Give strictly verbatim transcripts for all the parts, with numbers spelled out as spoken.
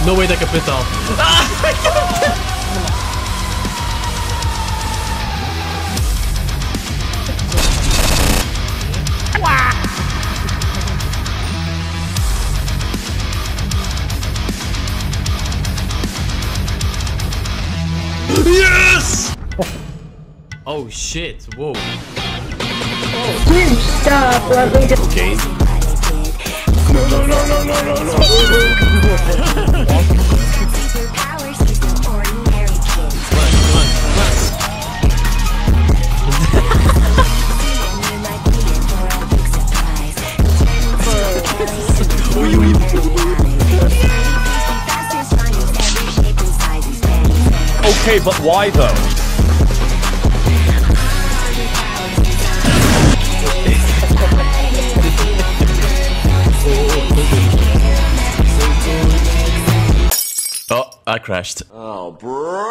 No way dat ik kapot haal. Yes! Oh shit! Whoa! Dude, stop! Let me just. Okay. No, no, no, no, no, no, no. Okay, but why though? Oh, I crashed. Oh, bro.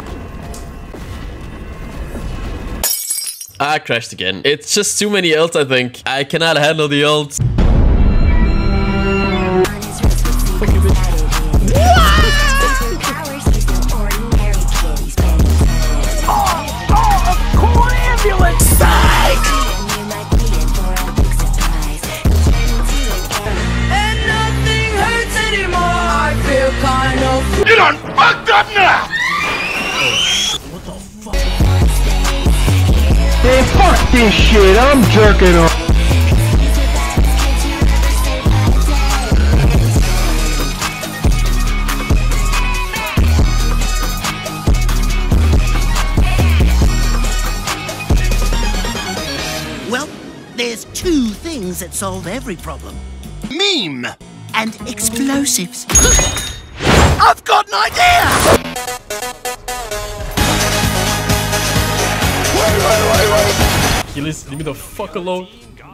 I crashed again. It's just too many ults, I think. I cannot handle the ults. You done fucked up now! What the fuck? Hey, fuck this shit, I'm jerking off. Well, there's two things that solve every problem. Meme! And explosives. I've got an idea! Wait, wait, wait, wait! Achilles, leave me the fuck alone.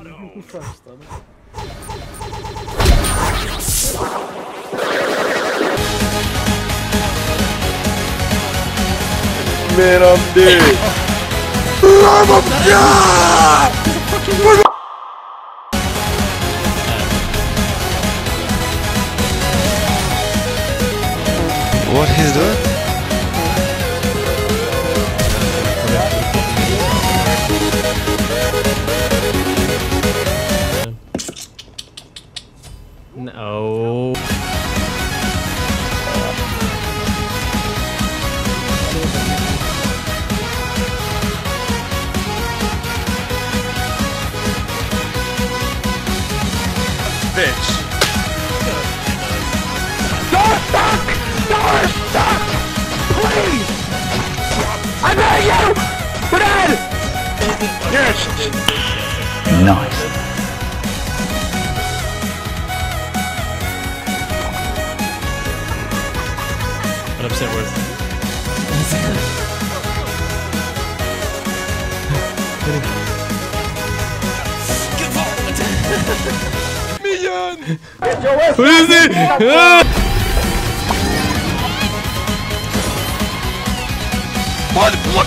Man, I'm dead. I'm a god! What he's doing? No. Bitch. Don't suck! Don't suck! Please! I beg you! Brad! Yes! Nice. one hundred percent worth. Million! What is it? Ah! What? What?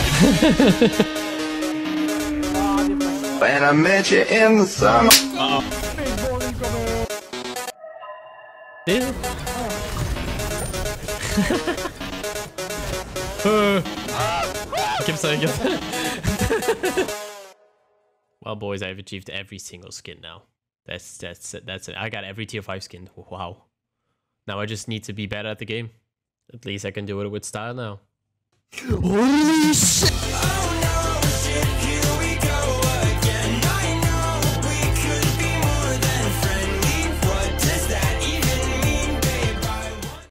When I met you in the summer. Uh-oh. Yeah. Keep saying it. Well, boys, I've achieved every single skin now. That's that's that's it. I got every tier five skin. Wow. Now I just need to be better at the game. At least I can do it with style now. Holy shit!